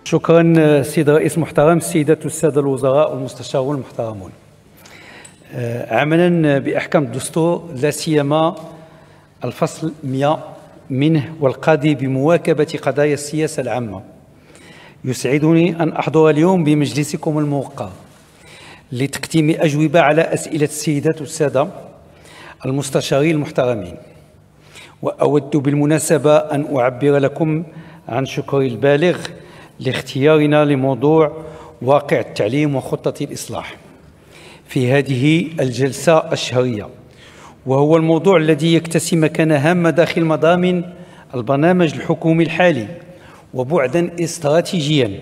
شكرا سيد الرئيس المحترم، السيدات والسادة الوزراء والمستشارون المحترمون. عملا بأحكام الدستور لا سيما الفصل 100 منه والقاضي بمواكبة قضايا السياسة العامة، يسعدني أن أحضر اليوم بمجلسكم الموقر لتقديم أجوبة على أسئلة السيدات والسادة المستشارين المحترمين. وأود بالمناسبة أن أعبر لكم عن شكري البالغ لاختيارنا لموضوع واقع التعليم وخطة الإصلاح في هذه الجلسة الشهرية، وهو الموضوع الذي يكتسي مكانة هامة داخل مضامن البرنامج الحكومي الحالي وبعدا استراتيجيا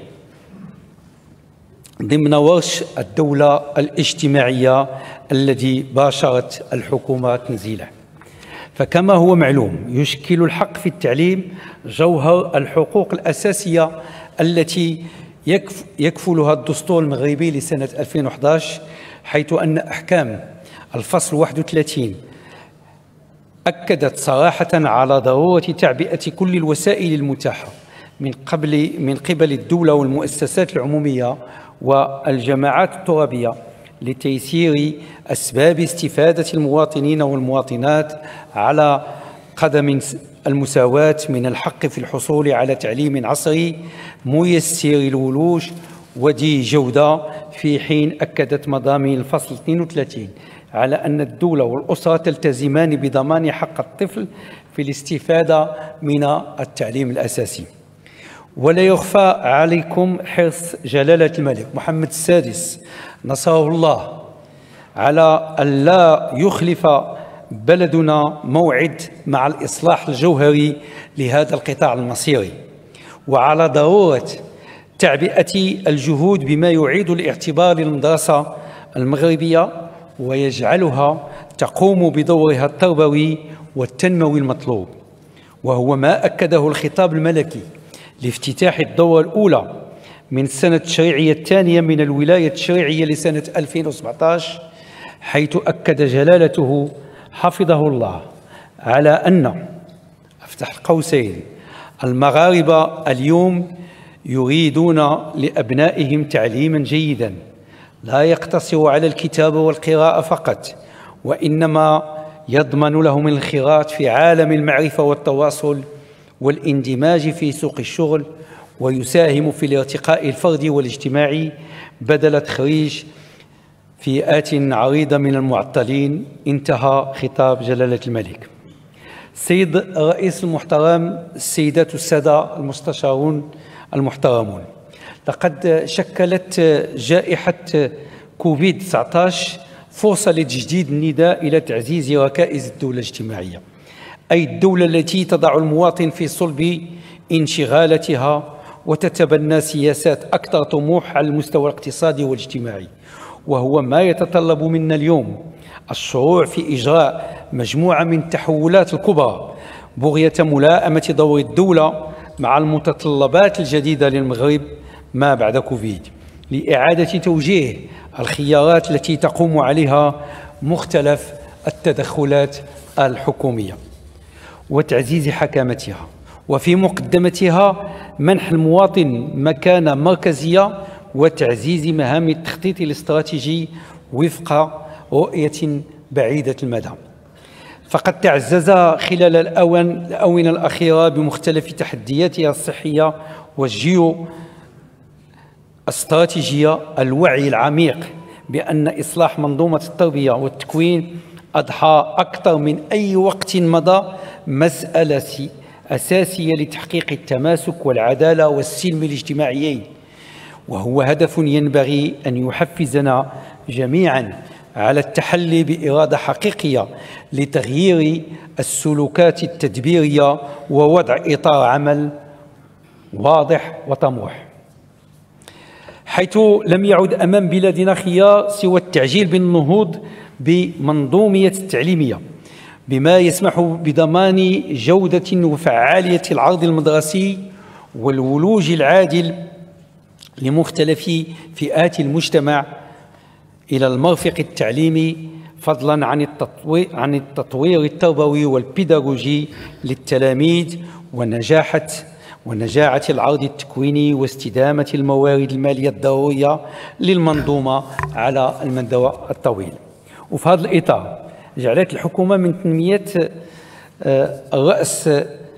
ضمن ورش الدولة الاجتماعية الذي باشرت الحكومة تنزيله. فكما هو معلوم، يشكل الحق في التعليم جوهر الحقوق الأساسية التي يكفلها الدستور المغربي لسنة 2011، حيث أن أحكام الفصل 31 أكدت صراحة على ضرورة تعبئة كل الوسائل المتاحة من قبل الدولة والمؤسسات العمومية والجماعات الترابية لتيسير أسباب استفادة المواطنين والمواطنات على قدم المساواة من الحق في الحصول على تعليم عصري ميسر الولوج وذي جودة، في حين أكدت مضامين الفصل 32 على أن الدولة والأسرة تلتزمان بضمان حق الطفل في الاستفادة من التعليم الأساسي. ولا يخفى عليكم حرص جلالة الملك محمد السادس نصره الله على أن لا يخلف بلدنا موعد مع الإصلاح الجوهري لهذا القطاع المصيري، وعلى ضرورة تعبئة الجهود بما يعيد الاعتبار للمدرسة المغربية ويجعلها تقوم بدورها التربوي والتنموي المطلوب، وهو ما أكده الخطاب الملكي لافتتاح الدورة الأولى من السنة التشريعية الثانية من الولاية التشريعية لسنة 2017، حيث أكد جلالته حفظه الله على أن أفتح القوسين المغاربة اليوم يريدون لأبنائهم تعليما جيدا لا يقتصر على الكتابة والقراءة فقط، وإنما يضمن لهم الانخراط في عالم المعرفة والتواصل والاندماج في سوق الشغل، ويساهم في الارتقاء الفردي والاجتماعي بدل تخريج فئات عريضة من المعطلين. انتهى خطاب جلالة الملك. السيد الرئيس المحترم، السيدات والسادة المستشارون المحترمون، لقد شكلت جائحة كوفيد-19 فرصة لتجديد النداء إلى تعزيز ركائز الدولة الاجتماعية، أي الدولة التي تضع المواطن في صلب انشغالاتها وتتبنى سياسات أكثر طموح على المستوى الاقتصادي والاجتماعي، وهو ما يتطلب منا اليوم الشروع في إجراء مجموعة من التحولات الكبرى بغية ملائمة دور الدولة مع المتطلبات الجديدة للمغرب ما بعد كوفيد، لإعادة توجيه الخيارات التي تقوم عليها مختلف التدخلات الحكومية وتعزيز حكامتها، وفي مقدمتها منح المواطن مكانة مركزية وتعزيز مهام التخطيط الاستراتيجي وفق رؤية بعيدة المدى. فقد تعزز خلال الآونة الأخيرة بمختلف تحدياتها الصحية والجيو استراتيجية الوعي العميق بأن إصلاح منظومة التربية والتكوين أضحى أكثر من أي وقت مضى مسألة أساسية لتحقيق التماسك والعدالة والسلم الاجتماعيين، وهو هدف ينبغي أن يحفزنا جميعا على التحلي بإرادة حقيقية لتغيير السلوكات التدبيرية ووضع إطار عمل واضح وطموح، حيث لم يعد أمام بلادنا خيار سوى التعجيل بالنهوض بمنظومية التعليمية بما يسمح بضمان جودة وفعالية العرض المدرسي والولوج العادل لمختلف فئات المجتمع إلى المرفق التعليمي، فضلا عن التطوير التربوي والبيداغوجي للتلاميذ ونجاعة العرض التكويني واستدامة الموارد المالية الضرورية للمنظومة على المدى الطويل. وفي هذا الإطار جعلت الحكومة من تنمية رأس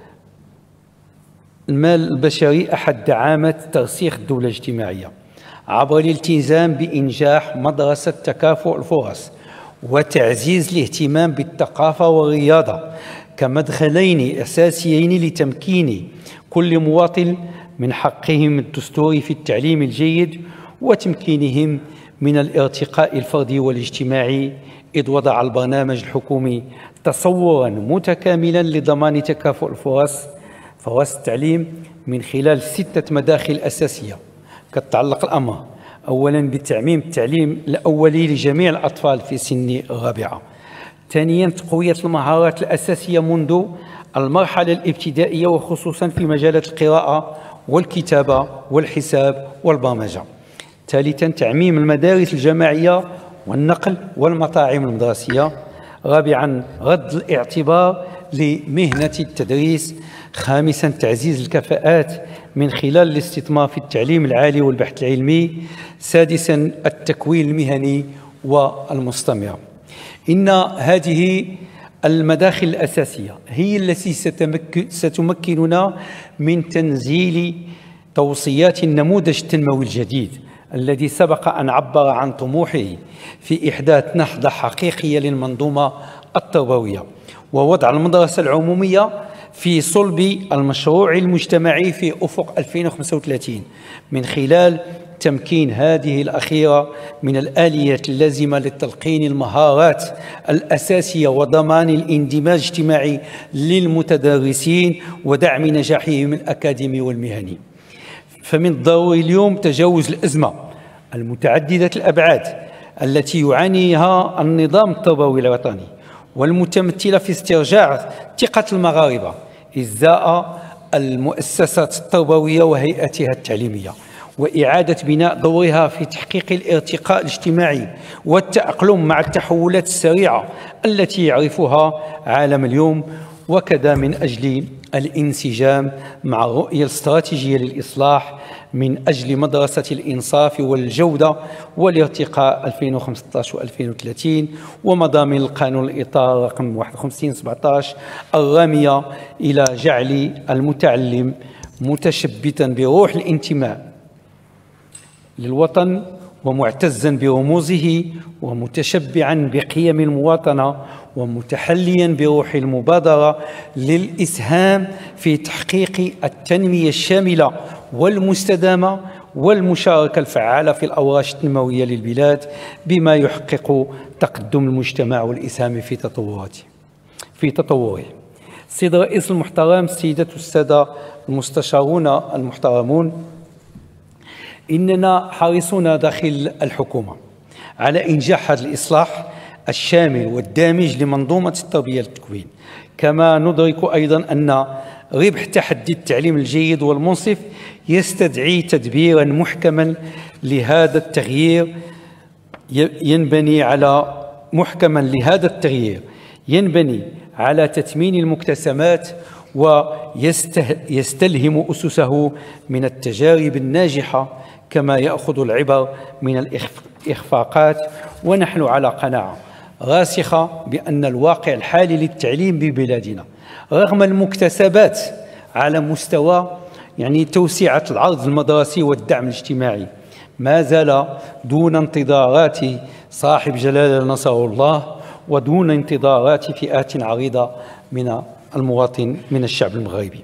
المال البشري أحد دعامات ترسيخ الدولة الاجتماعية عبر الالتزام بإنجاح مدرسة تكافؤ الفرص وتعزيز الاهتمام بالثقافة والرياضة كمدخلين أساسيين لتمكين كل مواطن من حقهم الدستوري في التعليم الجيد وتمكينهم من الارتقاء الفردي والاجتماعي، إذ وضع البرنامج الحكومي تصورا متكاملا لضمان تكافؤ فرص التعليم من خلال 6 مداخل أساسية كتتعلق الأمر أولا بتعميم التعليم الأولي لجميع الأطفال في سن الرابعة، ثانيا تقوية المهارات الأساسية منذ المرحلة الابتدائية وخصوصا في مجالات القراءة والكتابة والحساب والبرمجة، ثالثا تعميم المدارس الجماعية والنقل والمطاعم المدرسية، رابعا رد الاعتبار لمهنة التدريس، خامسا تعزيز الكفاءات من خلال الاستثمار في التعليم العالي والبحث العلمي، سادسا التكوين المهني والمستمر. إن هذه المداخل الأساسية هي التي ستمكننا من تنزيل توصيات النموذج التنموي الجديد الذي سبق أن عبر عن طموحه في إحداث نهضة حقيقية للمنظومة التربوية ووضع المدرسة العمومية في صلب المشروع المجتمعي في أفق 2035 من خلال تمكين هذه الأخيرة من الآليات اللازمة لتلقين المهارات الأساسية وضمان الاندماج الاجتماعي للمتدرسين ودعم نجاحهم الأكاديمي والمهني. فمن الضروري اليوم تجاوز الأزمة المتعددة الأبعاد التي يعانيها النظام التربوي الوطني والمتمثلة في استرجاع ثقة المغاربة إزاء المؤسسات التربوية وهيئاتها التعليمية، وإعادة بناء دورها في تحقيق الارتقاء الاجتماعي والتأقلم مع التحولات السريعة التي يعرفها عالم اليوم، وكذا من أجل الانسجام مع الرؤية الاستراتيجية للإصلاح من أجل مدرسة الإنصاف والجودة والارتقاء 2015 و2030 ومضامين القانون الإطار رقم 51/17 الرامية إلى جعل المتعلم متشبتا بروح الانتماء للوطن ومعتزا برموزه ومتشبعا بقيم المواطنة ومتحليا بروح المبادرة للإسهام في تحقيق التنمية الشاملة والمستدامة والمشاركة الفعالة في الأوراش التنموية للبلاد بما يحقق تقدم المجتمع والإسهام في تطوره. سيد الرئيس المحترم، السيدات والسادة المستشارون المحترمون، إننا حريصون داخل الحكومة على إنجاح هذا الإصلاح الشامل والدامج لمنظومة التربية والتكوين، كما ندرك أيضا أن ربح تحدي التعليم الجيد والمنصف يستدعي تدبيرا محكما لهذا التغيير ينبني على تثمين المكتسبات ويستلهم أسسه من التجارب الناجحة كما يأخذ العبر من الإخفاقات. ونحن على قناعة راسخة بأن الواقع الحالي للتعليم ببلادنا رغم المكتسبات على مستوى توسعة العرض المدرسي والدعم الاجتماعي ما زال دون انتظارات صاحب جلالة نصره الله ودون انتظارات فئات عريضة من المواطن من الشعب المغربي.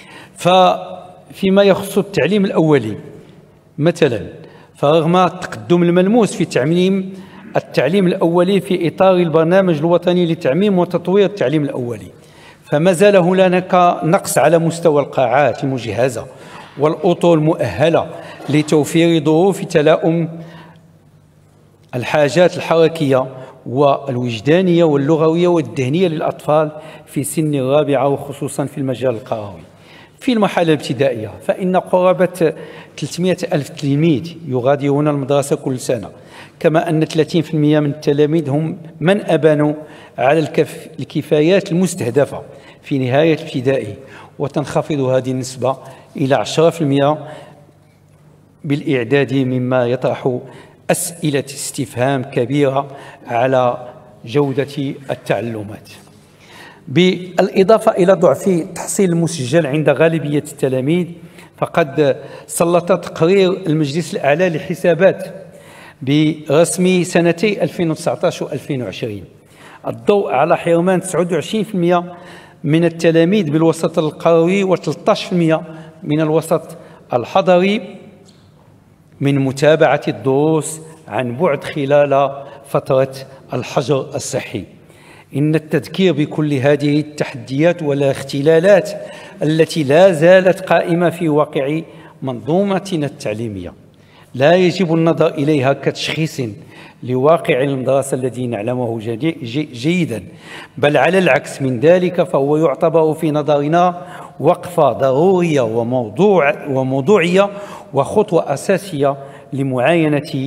فيما يخص التعليم الأولي مثلا، فرغم التقدم الملموس في تعميم التعليم الأولي في إطار البرنامج الوطني لتعميم وتطوير التعليم الأولي، فما زال هناك نقص على مستوى القاعات المجهزة والأطر المؤهلة لتوفير ظروف تلاؤم الحاجات الحركية والوجدانية واللغوية والذهنية للأطفال في سن الرابعة وخصوصا في المجال القروي. في المرحلة الابتدائية فإن قرابة 300 ألف تلميذ يغادرون المدرسة كل سنة، كما أن 30% من التلاميذ هم من أبانوا على الكفايات المستهدفة في نهاية الابتدائي، وتنخفض هذه النسبة إلى 10% بالإعدادي، مما يطرح أسئلة استفهام كبيرة على جودة التعلمات. بالإضافة إلى ضعف التحصيل المسجل عند غالبية التلاميذ، فقد سلط تقرير المجلس الأعلى للحسابات برسم سنتي 2019 و 2020 الضوء على حرمان 29% من التلاميذ بالوسط القروي و13% من الوسط الحضري من متابعة الدروس عن بعد خلال فترة الحجر الصحي. إن التذكير بكل هذه التحديات والاختلالات التي لا زالت قائمة في واقع منظومتنا التعليمية لا يجب النظر إليها كتشخيص لواقع المدرسة الذي نعلمه جيدا، بل على العكس من ذلك، فهو يعتبر في نظرنا وقفة ضرورية وموضوعية وخطوة أساسية لمعاينة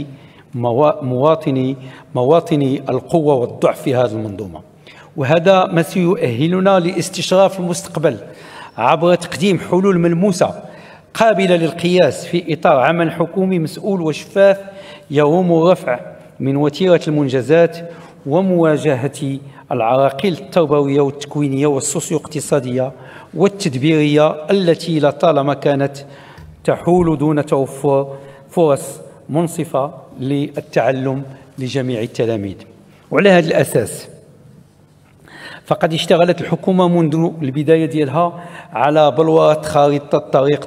مواطن القوة والضعف في هذه المنظومة. وهذا ما سيؤهلنا لاستشراف المستقبل عبر تقديم حلول ملموسة قابلة للقياس في إطار عمل حكومي مسؤول وشفاف يروم الرفع من وتيرة المنجزات ومواجهة العراقيل التربوية والتكوينية والسوسيو اقتصادية والتدبيرية التي لطالما كانت تحول دون توفر فرص منصفة للتعلم لجميع التلاميذ. وعلى هذا الأساس فقد اشتغلت الحكومة منذ البداية ديالها على بلورة خارطة طريق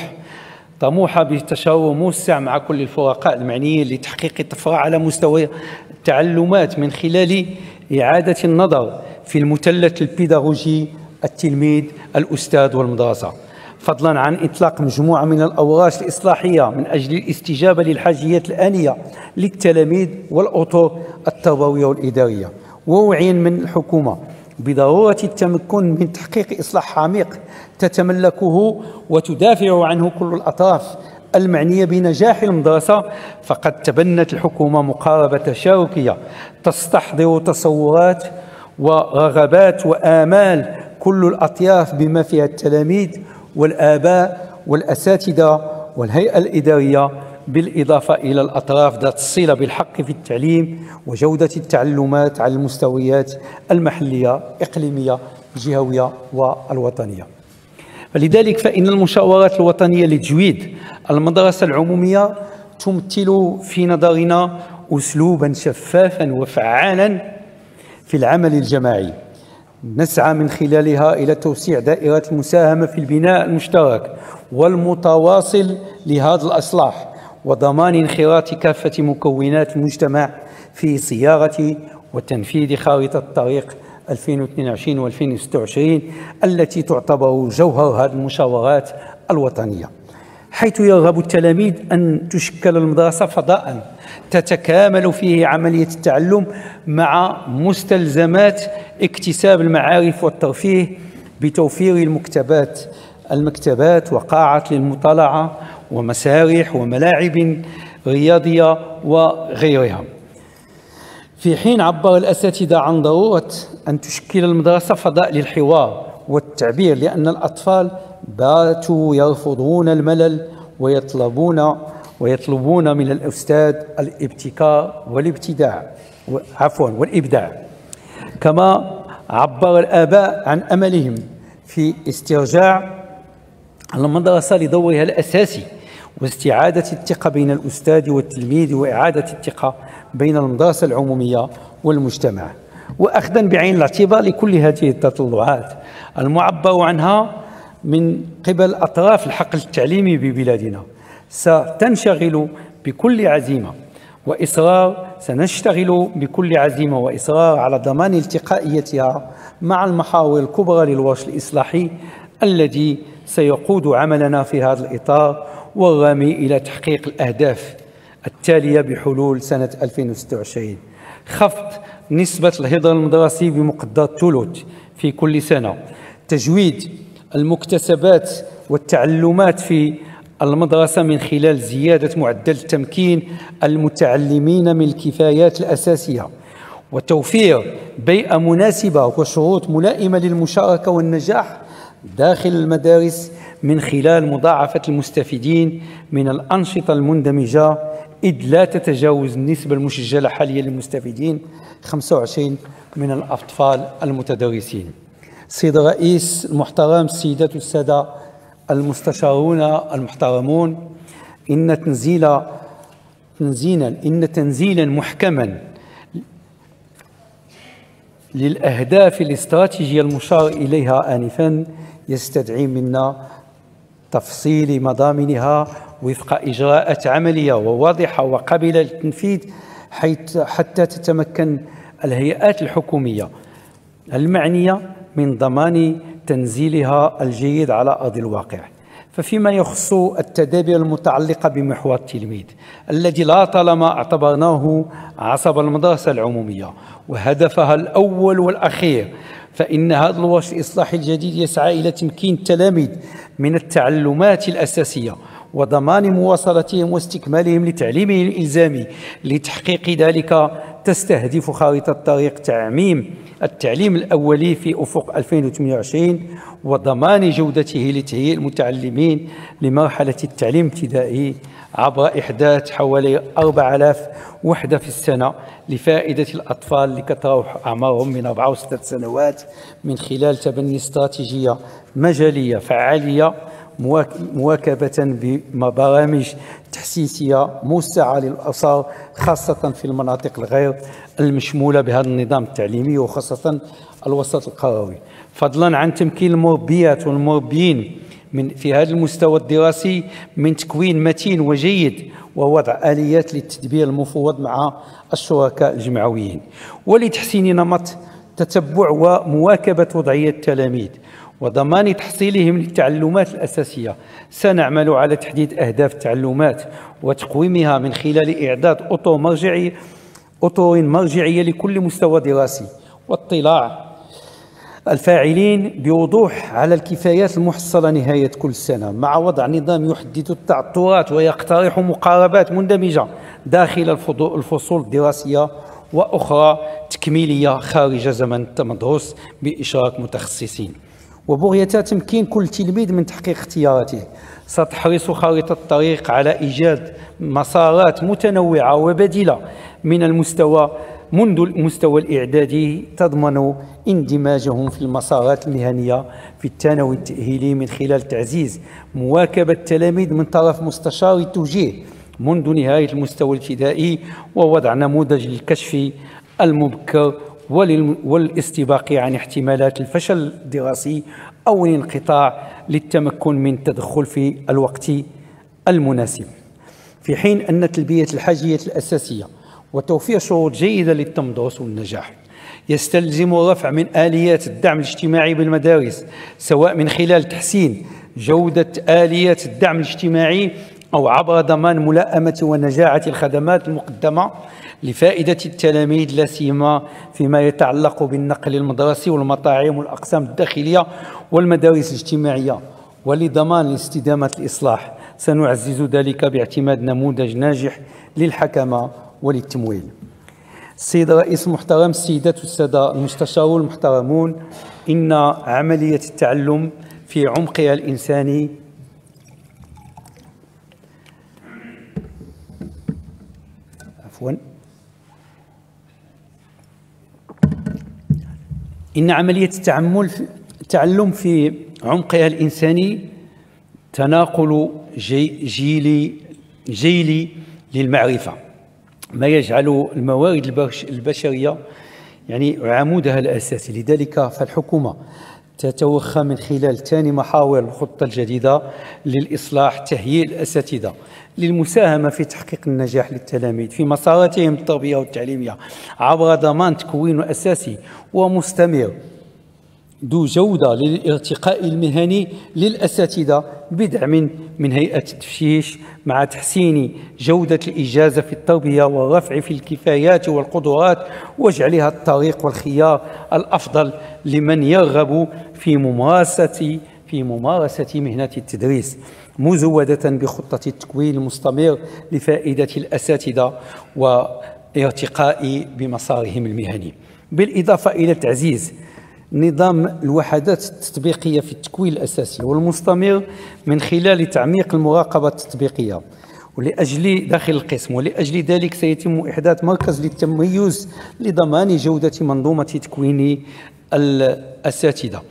طموحة بتشاور موسع مع كل الفرقاء المعنيين لتحقيق الطفرة على مستوى التعلمات من خلال إعادة النظر في المثلث البيداغوجي التلميذ الأستاذ والمدرسة، فضلا عن إطلاق مجموعة من الأوراش الإصلاحية من أجل الاستجابة للحاجيات الآنية للتلاميذ والأطر التربوية والإدارية، ووعيا من الحكومة بضرورة التمكن من تحقيق إصلاح عميق تتملكه وتدافع عنه كل الأطراف المعنية بنجاح المدرسة، فقد تبنت الحكومة مقاربة تشاركية تستحضر تصورات ورغبات وآمال كل الأطياف بما فيها التلاميذ والآباء والأساتذة والهيئة الإدارية، بالإضافة إلى الأطراف ذات الصلة بالحق في التعليم وجودة التعلمات على المستويات المحلية إقليمية الجهوية والوطنية. فلذلك فإن المشاورات الوطنية لتجويد المدرسة العمومية تمثل في نظرنا أسلوبا شفافا وفعالا في العمل الجماعي نسعى من خلالها إلى توسيع دائرة المساهمة في البناء المشترك والمتواصل لهذا الإصلاح، وضمان انخراط كافة مكونات المجتمع في صياغة وتنفيذ خارطة الطريق 2022 و 2026 التي تعتبر جوهر هذه المشاورات الوطنية، حيث يرغب التلاميذ أن تشكل المدرسة فضاء تتكامل فيه عملية التعلم مع مستلزمات اكتساب المعارف والترفيه بتوفير المكتبات وقاعة للمطالعة ومسارح وملاعب رياضية وغيرها. في حين عبر الأساتذة عن ضرورة أن تشكل المدرسة فضاء للحوار والتعبير، لأن الأطفال باتوا يرفضون الملل ويطلبون من الأستاذ الابتكار والإبداع. كما عبر الآباء عن أملهم في استرجاع المدرسة لدورها الأساسي واستعادة الثقة بين الأستاذ والتلميذ وإعادة الثقة بين المدرسة العمومية والمجتمع، وأخذا بعين الاعتبار لكل هذه التطلعات المعبر عنها من قبل أطراف الحقل التعليمي ببلادنا، سنشتغل بكل عزيمة وإصرار على ضمان التقائيتها مع المحاور الكبرى للورش الإصلاحي الذي سيقود عملنا في هذا الإطار، والرامي إلى تحقيق الأهداف التالية بحلول سنة 2026: خفض نسبة الهدر المدرسي بمقدار الثلث في كل سنة، تجويد المكتسبات والتعلمات في المدرسة من خلال زيادة معدل تمكين المتعلمين من الكفايات الأساسية، وتوفير بيئة مناسبة وشروط ملائمة للمشاركة والنجاح داخل المدارس من خلال مضاعفة المستفيدين من الأنشطة المندمجة، إذ لا تتجاوز النسبة المسجلة حاليا للمستفيدين 25 من الأطفال المتدرسين. سيد الرئيس المحترم، السيدات والسادة المستشارون المحترمون، إن تنزيلا محكما للأهداف الاستراتيجية المشار إليها آنفا يستدعي منا تفصيل مضامنها وفق إجراءات عملية وواضحة وقابلة للتنفيذ، حتى تتمكن الهيئات الحكومية المعنية من ضمان تنزيلها الجيد على أرض الواقع. ففيما يخص التدابير المتعلقة بمحور التلميذ الذي لا طالما اعتبرناه عصب المدرسة العمومية وهدفها الأول والأخير، فإن هذا الوصف الإصلاحي الجديد يسعى إلى تمكين التلاميذ من التعلمات الأساسية وضمان مواصلتهم واستكمالهم لتعليمهم الإلزامي. لتحقيق ذلك تستهدف خارطة الطريق تعميم التعليم الأولي في أفق 2028 وضمان جودته لتهيئ المتعلمين لمرحلة التعليم الابتدائي عبر إحداث حوالي 4000 وحدة في السنة لفائدة الأطفال اللي كتراوح أعمارهم من 4 و6 سنوات، من خلال تبني استراتيجية مجالية فعالية مواكبة ببرامج تحسيسية موسعة للأسر، خاصة في المناطق الغير المشمولة بهذا النظام التعليمي وخاصة الوسط القروي، فضلا عن تمكين المربيات والمربيين في هذا المستوى الدراسي من تكوين متين وجيد ووضع آليات للتدبير المفوض مع الشركاء الجمعويين، ولتحسين نمط تتبع ومواكبة وضعية التلاميذ وضمان تحصيلهم للتعلمات الأساسية. سنعمل على تحديد أهداف التعلمات وتقويمها من خلال إعداد أطر مرجعية لكل مستوى دراسي، واطلاع الفاعلين بوضوح على الكفايات المحصلة نهاية كل سنة، مع وضع نظام يحدد التعثرات ويقترح مقاربات مندمجة داخل الفصول الدراسية وأخرى تكميلية خارج زمن التمدرس بإشراك متخصصين. وبغية تمكين كل تلميذ من تحقيق اختياراته، ستحرص خارطة الطريق على إيجاد مسارات متنوعة وبديلة منذ المستوى الإعدادي تضمن اندماجهم في المسارات المهنية في الثانوي التأهيلي، من خلال تعزيز مواكبة التلاميذ من طرف مستشار التوجيه منذ نهاية المستوى الابتدائي، ووضع نموذج للكشف المبكر والاستباق عن احتمالات الفشل الدراسي أو الانقطاع للتمكن من التدخل في الوقت المناسب، في حين أن تلبية الحاجيات الأساسية وتوفير شروط جيدة للتمدرس والنجاح يستلزم الرفع من آليات الدعم الاجتماعي بالمدارس، سواء من خلال تحسين جودة آليات الدعم الاجتماعي أو عبر ضمان ملائمة ونجاعة الخدمات المقدمة لفائدة التلاميذ، لا سيما فيما يتعلق بالنقل المدرسي والمطاعم والأقسام الداخلية والمدارس الاجتماعية. ولضمان استدامة الإصلاح سنعزز ذلك باعتماد نموذج ناجح للحكمة وللتمويل. السيد الرئيس المحترم، السيدات والسادة المستشارون المحترمون، إن عملية التعلم في عمقها الإنساني إن عملية التعلم في عمقها الإنساني تناقل جيلي للمعرفة، ما يجعل الموارد البشرية عمودها الأساسي. لذلك فالحكومة تتوخى من خلال ثاني محاور الخطة الجديدة للإصلاح تهيئ الأساتذة للمساهمة في تحقيق النجاح للتلاميذ في مساراتهم التربوية والتعليمية عبر ضمان تكوين أساسي ومستمر ذو جودة للارتقاء المهني للأساتذة بدعم من هيئة التفتيش، مع تحسين جودة الإجازة في التربية والرفع في الكفايات والقدرات وجعلها الطريق والخيار الأفضل لمن يرغب في ممارسة في ممارسة مهنة التدريس، مزودة بخطة التكوين المستمر لفائدة الأساتذة وارتقاء بمسارهم المهني، بالإضافة إلى تعزيز نظام الوحدات التطبيقية في التكوين الأساسي والمستمر من خلال تعميق المراقبة التطبيقية داخل القسم. ولأجل ذلك سيتم إحداث مركز للتميز لضمان جودة منظومة تكوين الأساتذة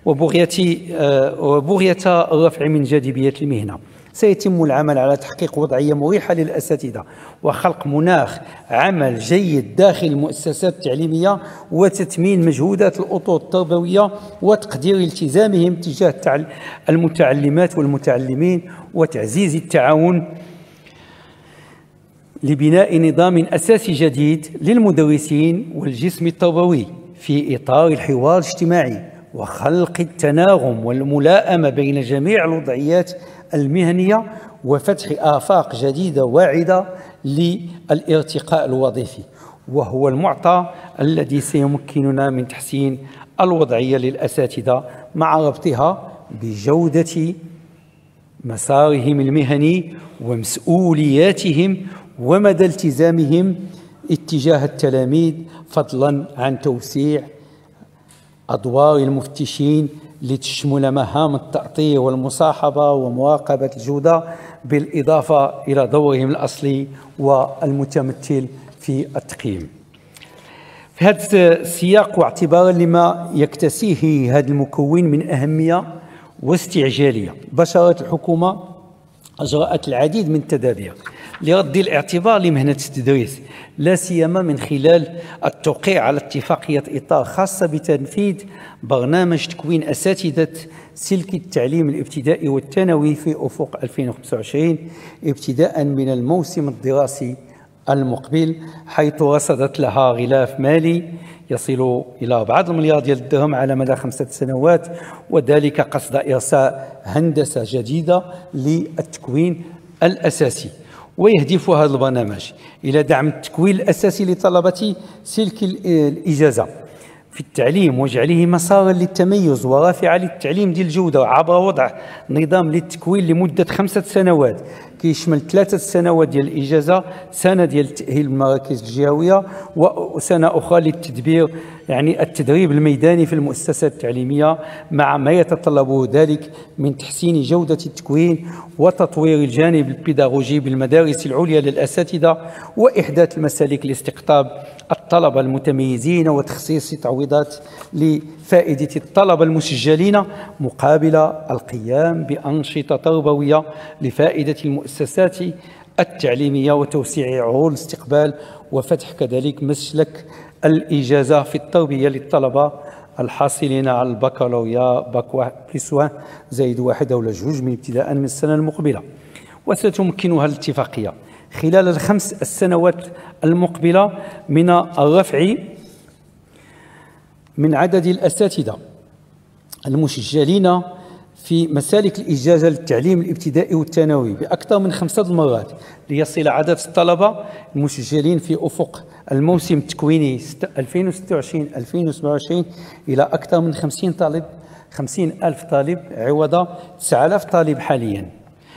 وبغية الرفع من جاذبية المهنة. سيتم العمل على تحقيق وضعية مريحة للأساتذة وخلق مناخ عمل جيد داخل المؤسسات التعليمية وتثمين مجهودات الأطر التربوية وتقدير التزامهم تجاه المتعلمات والمتعلمين وتعزيز التعاون لبناء نظام أساسي جديد للمدرسين والجسم التربوي في إطار الحوار الاجتماعي وخلق التناغم والملائمة بين جميع الوضعيات المهنية وفتح آفاق جديدة واعدة للارتقاء الوظيفي، وهو المعطى الذي سيمكننا من تحسين الوضعية للأساتذة مع ربطها بجودة مسارهم المهني ومسؤولياتهم ومدى التزامهم اتجاه التلاميذ، فضلا عن توسيع أدوار المفتشين لتشمل مهام التأطير والمصاحبة ومراقبة الجودة، بالإضافة إلى دورهم الأصلي والمتمثل في التقييم. في هذا السياق واعتبارا لما يكتسيه هذا المكون من أهمية واستعجالية، بشرت الحكومة أجرأت العديد من التدابير لرد الاعتبار لمهنة التدريس، لا سيما من خلال التوقيع على اتفاقية إطار خاصة بتنفيذ برنامج تكوين أساتذة سلك التعليم الابتدائي والثانوي في أفق 2025 ابتداء من الموسم الدراسي المقبل، حيث رصدت لها غلاف مالي يصل إلى 4 مليار ديال الدرهم على مدى 5 سنوات، وذلك قصد إرساء هندسة جديدة للتكوين الأساسي. ويهدف هذا البرنامج إلى دعم التكوين الأساسي لطلبة سلك الإجازة في التعليم وجعله مسارا للتميز ورافعة للتعليم ديال الجودة عبر وضع نظام للتكوين لمدة 5 سنوات كيشمل 3 سنوات ديال الإجازة، سنة ديال تأهيل المراكز الجهوية وسنة أخرى للتدبير يعني التدريب الميداني في المؤسسات التعليمية، مع ما يتطلبه ذلك من تحسين جودة التكوين وتطوير الجانب البيداغوجي بالمدارس العليا للأساتذة وإحداث المسالك لاستقطاب الطلبة المتميزين وتخصيص تعويضات لفائدة الطلبة المسجلين مقابل القيام بأنشطة تربوية لفائدة المؤسسات التعليمية وتوسيع عروض الاستقبال وفتح كذلك مسلك الإجازة في التربية للطلبة الحاصلين على البكالوريا باك بلس 1 زائد 1 أو 2 من ابتداء من السنة المقبلة. وستمكنها الاتفاقية خلال ال5 السنوات المقبلة من الرفع من عدد الأساتذة المسجلين في مسالك الإجازة للتعليم الابتدائي والثانوي بأكثر من 5 مرات، ليصل عدد الطلبة المسجلين في أفق الموسم التكويني 2026-2027 إلى أكثر من 50,000 طالب عوض 9,000 طالب حاليا.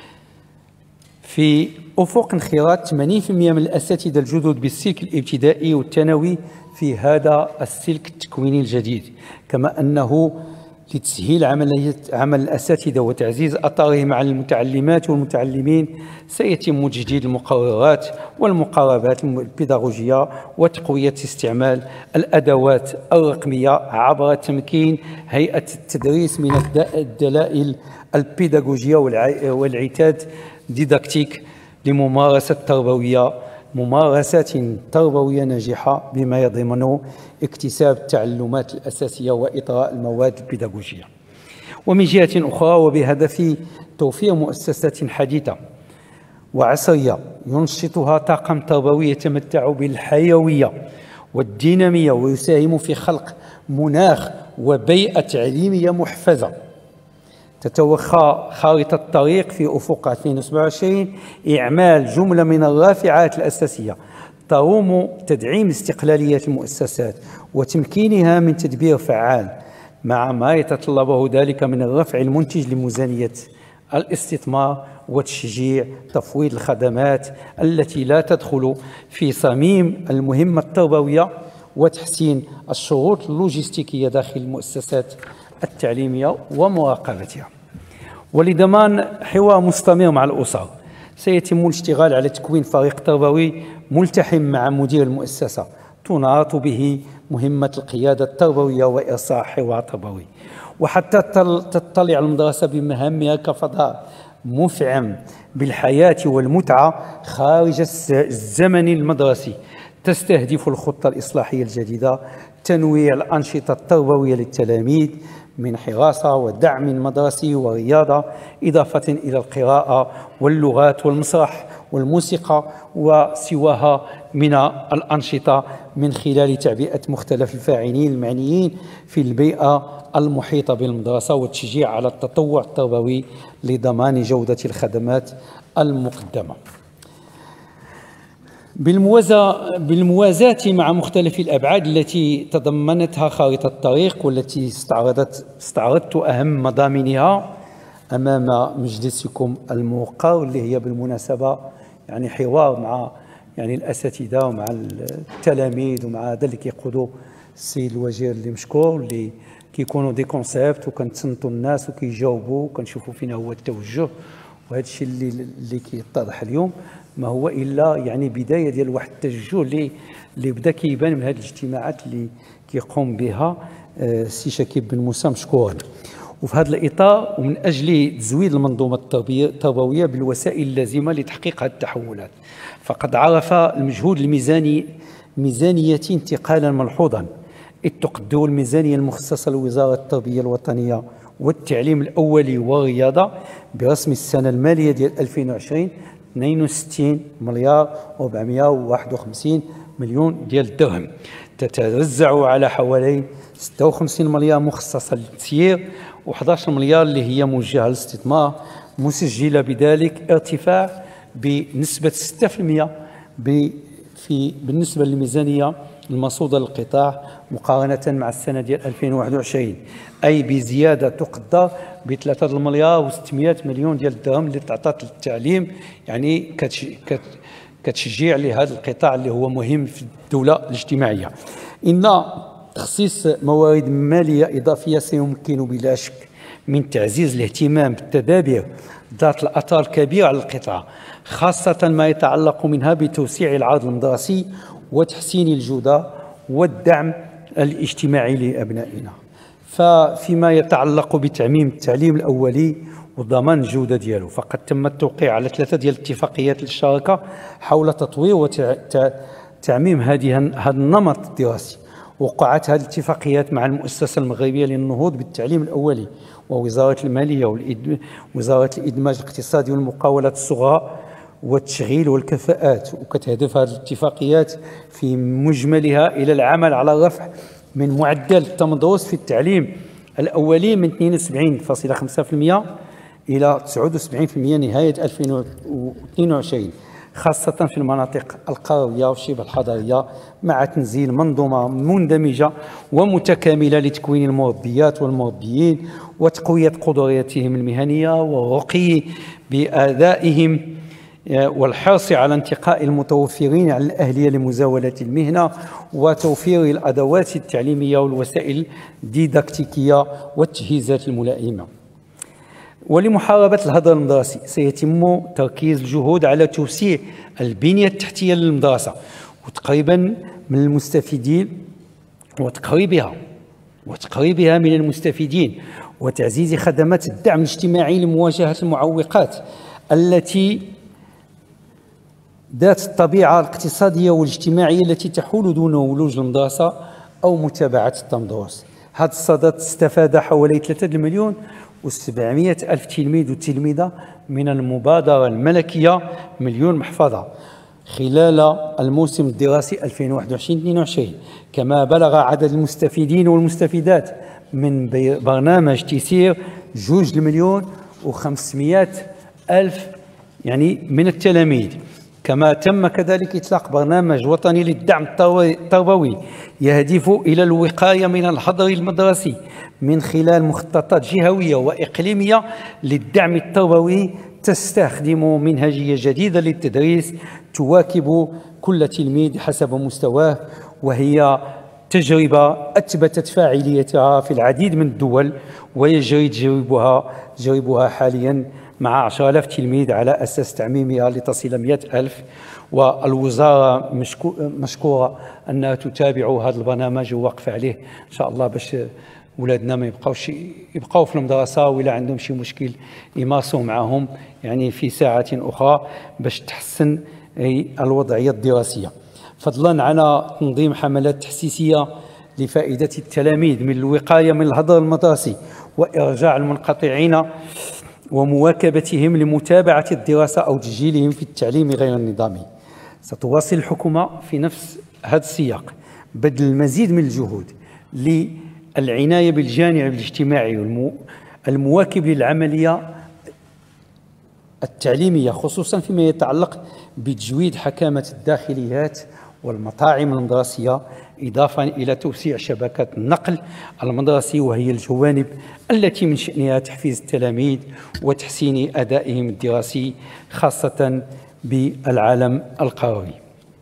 في أفق انخراط 80% من الأساتذة الجدد بالسلك الابتدائي والثانوي في هذا السلك التكويني الجديد، كما أنه لتسهيل عمل الأساتذة وتعزيز أثرهم على المتعلمات والمتعلمين سيتم تجديد المقررات والمقاربات البيداغوجية وتقوية استعمال الأدوات الرقمية عبر تمكين هيئة التدريس من الدلائل البيداغوجية والعتاد ديداكتيك لممارسة ممارسات تربوية ناجحة بما يضمن اكتساب التعلمات الأساسية وإطراء المواد البيداغوجية. ومن جهة أخرى وبهدف توفير مؤسسات حديثة وعصرية ينشطها طاقم تربوي يتمتع بالحيوية والدينامية ويساهم في خلق مناخ وبيئة تعليمية محفزة، تتوخى خارطة الطريق في أفق 2027 إعمال جملة من الرافعات الأساسية تروم تدعيم استقلالية المؤسسات وتمكينها من تدبير فعال مع ما يتطلبه ذلك من الرفع المنتج لميزانية الاستثمار وتشجيع تفويض الخدمات التي لا تدخل في صميم المهمة التربوية وتحسين الشروط اللوجستيكية داخل المؤسسات التعليمية ومراقبتها. ولضمان حوار مستمر مع الأسر سيتم الاشتغال على تكوين فريق تربوي ملتحم مع مدير المؤسسة تناط به مهمة القيادة التربوية وإرساء حوار تربوي، وحتى تطلع المدرسة بمهامها كفضاء مفعم بالحياة والمتعة خارج الزمن المدرسي. تستهدف الخطة الإصلاحية الجديدة تنويع الأنشطة التربوية للتلاميذ من حراسة ودعم مدرسي ورياضة، إضافة إلى القراءة واللغات والمسرح والموسيقى وسواها من الأنشطة من خلال تعبئة مختلف الفاعلين المعنيين في البيئة المحيطة بالمدرسة والتشجيع على التطوع التربوي لضمان جودة الخدمات المقدمة. بالموازاة مع مختلف الأبعاد التي تضمنتها خارطة الطريق والتي استعرضت أهم مضامينها أمام مجلسكم الموقر، واللي هي بالمناسبة يعني حوار مع يعني الأساتذة ومع التلاميذ ومع هذا اللي كيقودوا السيد الوزير اللي مشكور، اللي كيكونوا دي كونسيبت وكنتصنتوا الناس وكيجاوبوا وكنشوفوا فينا هو التوجه. وهذا الشيء اللي كيتضح اليوم ما هو الا يعني بدايه ديال واحد التوجه اللي بدا كيبان من هذه الاجتماعات اللي كيقوم بها السي شكيب بن موسى مشكورا. وفي هذا الاطار ومن اجل تزويد المنظومه التربويه بالوسائل اللازمه لتحقيق هذه التحولات، فقد عرف المجهود الميزاني ميزانيه انتقالا ملحوظا، إذ تقدر الميزانيه المخصصه لوزاره التربيه الوطنيه والتعليم الاولي والرياضه برسم السنه الماليه ديال 2020 62 مليار و451 مليون ديال الدرهم، تتوزع على حوالي 56 مليار مخصصه للتسيير و11 مليار اللي هي موجهه للاستثمار، مسجله بذلك ارتفاع بنسبه 6% بالنسبه للميزانيه المرصوده للقطاع مقارنه مع السنه ديال 2021، اي بزياده تقدر ب 3 مليار و600 مليون ديال الدرهم اللي تعطات للتعليم، يعني كتشجيع لهذا القطاع اللي هو مهم في الدوله الاجتماعيه. ان تخصيص موارد ماليه اضافيه سيمكن بلا شك من تعزيز الاهتمام بالتدابير ذات الاثار الكبير على القطاع، خاصه ما يتعلق منها بتوسيع العرض المدرسي وتحسين الجوده والدعم الاجتماعي لابنائنا. ففيما يتعلق بتعميم التعليم الاولي وضمان الجوده ديالو، فقد تم التوقيع على 3 ديال الاتفاقيات للشراكه حول تطوير وتعميم هذا النمط الدراسي. وقعت هذه الاتفاقيات مع المؤسسه المغربيه للنهوض بالتعليم الاولي ووزاره الماليه ووزاره الادماج الاقتصادي والمقاولات الصغرى والتشغيل والكفاءات، وكتهدف هذه الاتفاقيات في مجملها الى العمل على رفع من معدل التمدرس في التعليم الاولي من 72.5% الى 79% نهايه 2022، خاصه في المناطق القرويه والشبه الحضريه، مع تنزيل منظومه مندمجه ومتكامله لتكوين المربيات والمربيين وتقويه قدراتهم المهنيه والرقي بادائهم والحرص على انتقاء المتوفرين على الأهلية لمزاولة المهنة وتوفير الأدوات التعليمية والوسائل الديداكتيكية والتجهيزات الملائمة. ولمحاربة الهدر المدرسي سيتم تركيز الجهود على توسيع البنية التحتية للمدرسة وتقريبا من المستفيدين وتقريبها من المستفيدين، وتعزيز خدمات الدعم الاجتماعي لمواجهة المعوقات التي ذات الطبيعة الاقتصادية والاجتماعية التي تحول دون ولوج المدرسة أو متابعة التمدرس. هذا الصدد استفاد حوالي 3 مليون و700 ألف تلميذ وتلميذة من المبادرة الملكية مليون محفظة خلال الموسم الدراسي 2021-22، كما بلغ عدد المستفيدين والمستفيدات من برنامج تيسير 2 مليون و500 ألف يعني من التلاميذ. كما تم كذلك إطلاق برنامج وطني للدعم التربوي يهدف إلى الوقاية من الهدر المدرسي من خلال مخططات جهوية وإقليمية للدعم التربوي تستخدم منهجية جديدة للتدريس تواكب كل تلميذ حسب مستواه، وهي تجربة أثبتت فاعليتها في العديد من الدول ويجري تجربها حاليا مع 10,000 تلميذ على أساس تعميمها لتصل 100,000. والوزارة مشكورة أنها تتابع هذا البرنامج ووقف عليه إن شاء الله باش ولادنا ما يبقاو في المدرسة، وإلا عندهم شي مشكل يمارسوه معهم يعني في ساعة أخرى باش تحسن الوضعية الدراسية. فضلا على تنظيم حملات تحسيسية لفائدة التلاميذ من الوقاية من الهدر المدرسي وإرجاع المنقطعين ومواكبتهم لمتابعة الدراسة أو تسجيلهم في التعليم غير النظامي. ستواصل الحكومة في نفس هذا السياق بذل المزيد من الجهود للعناية بالجانب الاجتماعي المواكب للعملية التعليمية، خصوصا فيما يتعلق بتجويد حكامة الداخليات والمطاعم المدرسية، إضافة إلى توسيع شبكات النقل المدرسي، وهي الجوانب التي من شأنها تحفيز التلاميذ وتحسين أدائهم الدراسي خاصة بالعالم القروي.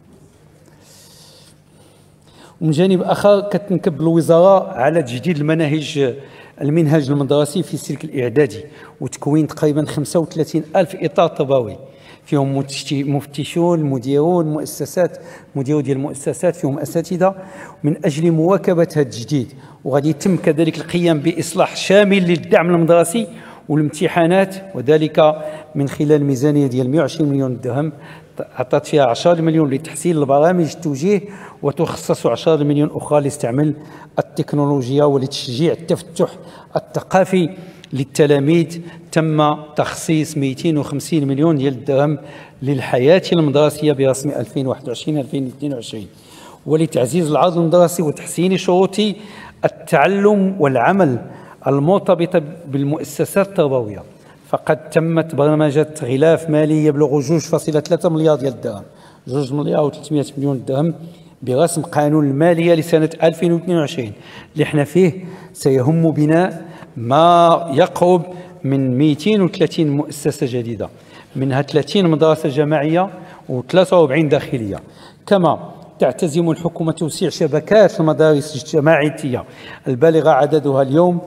ومن جانب آخر كتنكب الوزارة على تجديد المنهج المدرسي في السلك الإعدادي وتكوين تقريبا 35,000 إطار تربوي فيهم مفتشون، مديرون مؤسسات، مديرو ديال المؤسسات، فيهم أساتذة، من أجل مواكبة هذا التجديد. وغادي يتم كذلك القيام بإصلاح شامل للدعم المدرسي والامتحانات، وذلك من خلال ميزانية ديال 120 مليون درهم عطات فيها 10 مليون لتحسين البرامج التوجيه، وتخصص 10 مليون أخرى لاستعمال التكنولوجيا ولتشجيع التفتح الثقافي للتلاميذ. تم تخصيص 250 مليون ديال الدرهم للحياة المدرسية برسم 2021-2022 ولتعزيز العرض المدرسي وتحسين شروط التعلم والعمل المرتبطة بالمؤسسات التربوية. فقد تمت برمجة غلاف مالي يبلغ 2.3 مليار ديال الدرهم، 2 مليار و300 مليون درهم، برسم قانون المالية لسنة 2022 اللي احنا فيه سيهم بناء ما يقرب من 230 مؤسسة جديدة، منها 30 مدرسة جامعية و43 داخلية. كما تعتزم الحكومة توسيع شبكات المدارس الجماعية البالغة عددها اليوم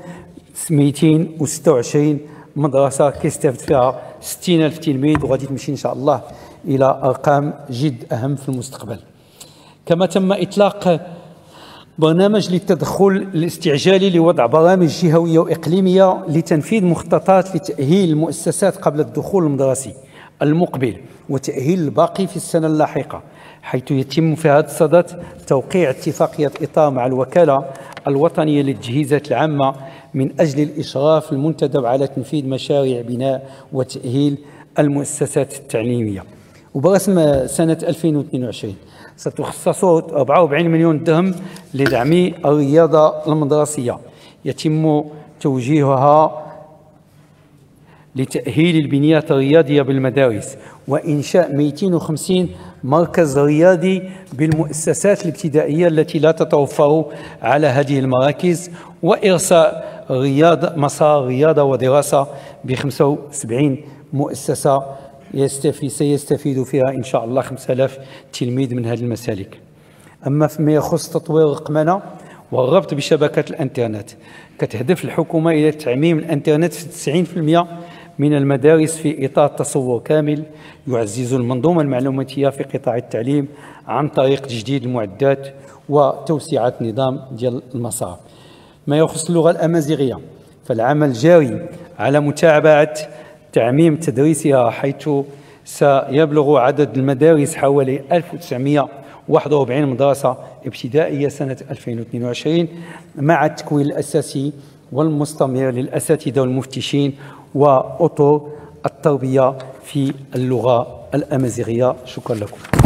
226 مدرسة كيستافد فيها 60,000 تلميذ، وغادي تمشي إن شاء الله إلى أرقام جد أهم في المستقبل. كما تم إطلاق برنامج للتدخل الاستعجالي لوضع برامج جهوية وإقليمية لتنفيذ مخططات لتأهيل المؤسسات قبل الدخول المدرسي المقبل وتأهيل الباقي في السنة اللاحقة، حيث يتم في هذا الصدد توقيع اتفاقية إطار مع الوكالة الوطنية للتجهيزات العامة من أجل الإشراف المنتدب على تنفيذ مشاريع بناء وتأهيل المؤسسات التعليمية. وبرسم سنة 2022 ستخصص 44 مليون درهم لدعم الرياضة المدرسية، يتم توجيهها لتأهيل البنيات الرياضية بالمدارس وإنشاء 250 مركز رياضي بالمؤسسات الابتدائية التي لا تتوفر على هذه المراكز، وإرساء مسار رياضة ودراسة ب 75 مؤسسة سيستفيد فيها إن شاء الله 5,000 تلميذ من هذه المسالك. أما فيما يخص تطوير الرقمنة والربط بشبكات الإنترنت، كتهدف الحكومة إلى تعميم الإنترنت في 90% من المدارس في إطار تصور كامل يعزز المنظومة المعلوماتية في قطاع التعليم عن طريق تجديد المعدات وتوسعة نظام ديال المسار. ما يخص اللغة الأمازيغية فالعمل جاري على متابعة تعميم تدريسها، حيث سيبلغ عدد المدارس حوالي 1941 مدرسة ابتدائية سنة 2022 مع التكوين الأساسي والمستمر للأساتذة والمفتشين وأطر التربية في اللغة الأمازيغية. شكرا لكم.